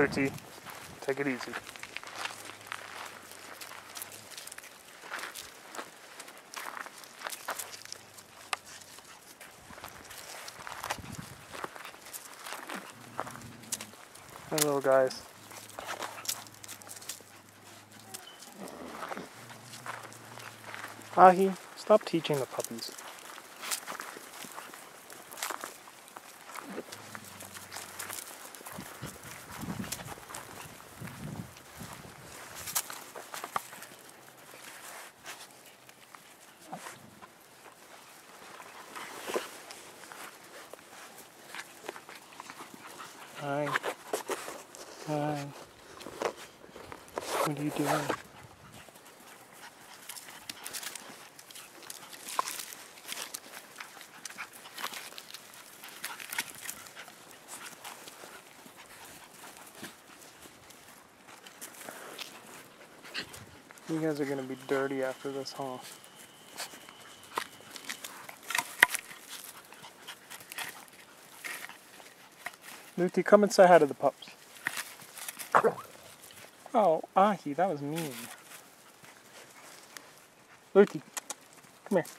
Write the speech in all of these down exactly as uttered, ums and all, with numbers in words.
Lucy, take it easy. Hey, little guys. Ahi, stop teaching the puppies. Hi. Hi. What are you doing? You guys are gonna be dirty after this, huh? Luti, come and say hi to the pups. Oh, Ahi, that was mean. Luti, come here.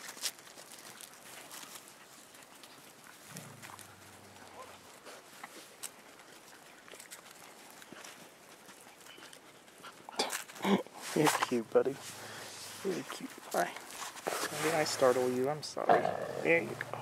You're cute, buddy. Really cute. Bye. Maybe I startle you. I'm sorry. There you go.